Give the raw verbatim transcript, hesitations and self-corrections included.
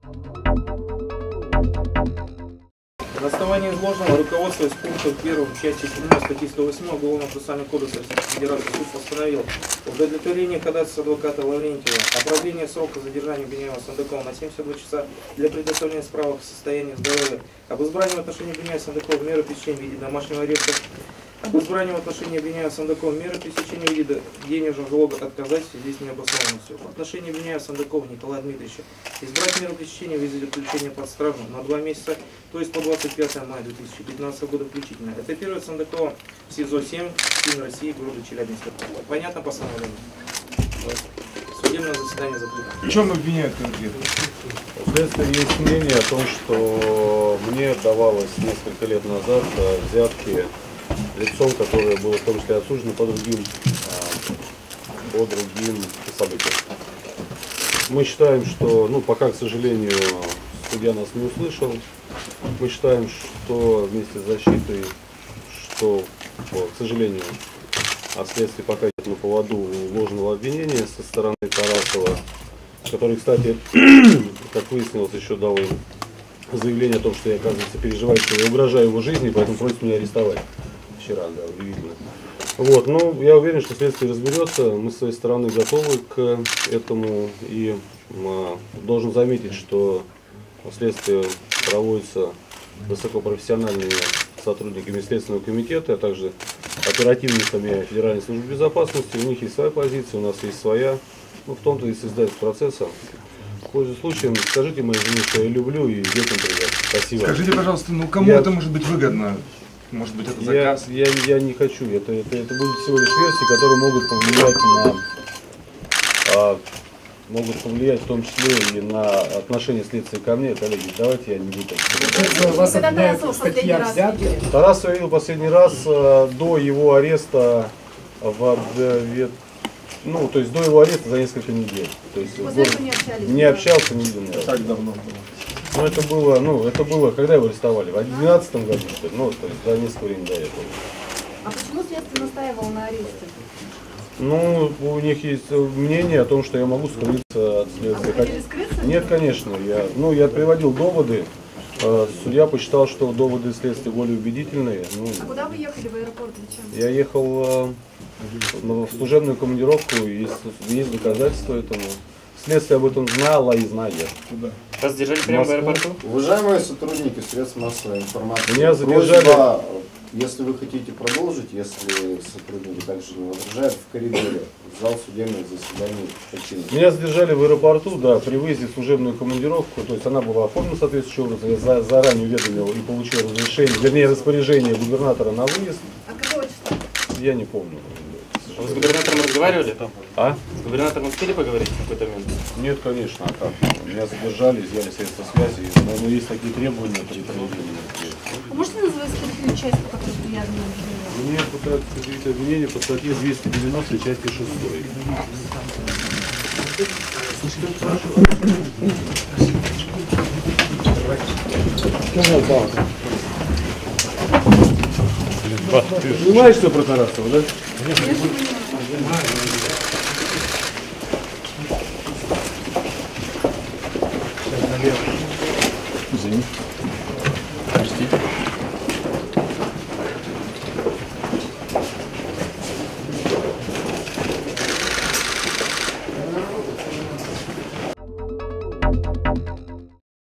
На основании изложенного, руководствуясь пунктом первым части седьмой статьи сто восемь Уголовного процессуального кодекса Российской Федерации, суд постановил удовлетворение ходатайства адвоката Лаврентьева о продлении срока задержания обвиняемого Сандыкова на семьдесят два часа для предоставления справок о состоянии здоровья, об избрании в отношении обвиняемого Сандыкова меры пресечения в виде домашнего ареста, об избрании в отношении обвиняемого Сандыкова меры пресечения в виде денежного залога отказать в связи с необоснованностью. В отношении обвиняемого Сандыкова Николая Дмитриевича избрать меру пресечения в виде заключения под стражу на два месяца, то есть по двадцать пятое мая две тысячи пятнадцатого года включительно. Это первое Сандыкова в СИЗО семь, Син России, города Челябинска. Понятно постановление? Судебное заседание закрыто. В чем обвиняют конкретно? Вследствие есть мнение о том, что мне давалось несколько лет назад взятки лицом, которое было в том числе осуждено по другим, по другим событиям. Мы считаем, что, ну, пока, к сожалению, судья нас не услышал. Мы считаем, что вместе с защитой, что, к сожалению, от следствия пока идет на поводу ложного обвинения со стороны Тарасова, который, кстати, как выяснилось, еще дал заявление о том, что я, оказывается, переживаю, что я угрожаю его жизни, поэтому просит меня арестовать. Вчера, да, удивительно. Вот, ну, я уверен, что следствие разберется. Мы с своей стороны готовы к этому. И а, должен заметить, что следствие проводится высокопрофессиональными сотрудниками Следственного комитета, а также оперативниками Федеральной службы безопасности. У них есть своя позиция, у нас есть своя. Ну, в том-то и создается процесса. Пользуясь случаем, скажите моей жене, что я люблю, и детям привет. Спасибо. Скажите, пожалуйста, ну кому я... это может быть выгодно? Может быть, это заказ? Я, я, я не хочу. Это, это, это будут всего лишь версии, которые могут повлиять на, а, могут повлиять в том числе и на отношение следствия ко мне. Коллеги, давайте я не буду. Вас обвиняют в статье взятки? Тарас я видел последний раз а, до его ареста в ну, то есть до его ареста за несколько недель. То есть Вы год, не общались? не общался, не видел. Как давно было? Ну это было, ну это было, когда его арестовали? В две тысячи двенадцатом году, что ли? Ну, то есть за несколько времени до этого. А почему следствие настаивало на аресте? Ну, у них есть мнение о том, что я могу скрыться от следствия. А вы хотели скрыться? Нет, конечно. Я, ну, я приводил доводы. Судья посчитал, что доводы следствия более убедительные. Ну, а куда вы ехали в аэропорт? Зачем? Я ехал в служебную командировку, есть, есть доказательства этому. Следствие об этом знало и знает. Куда? Вас задержали прямо в аэропорту? Уважаемые сотрудники средств массовой информации, меня задержали. Просьба, если вы хотите продолжить, если сотрудники также не возражают, в коридоре, в зал судебных заседаний починить. Меня задержали в аэропорту, да, при выезде в служебную командировку, то есть она была оформлена соответствующим образом, я за, заранее уведомил и получил разрешение, вернее распоряжение губернатора на выезд. А какого числа? Я не помню. Вы с губернатором разговаривали? А? С губернатором успели поговорить в какой-то момент? Нет, конечно, а как? Меня задержали, изъяли средства связи, но есть такие требования при проведении. А можете назвать статью часть, по которой приятно обвинение? Мне пытаются предъявить обвинение по статье двести девяносто части шестой. Понимаешь, что про Тарасова, да? Извини. Простите.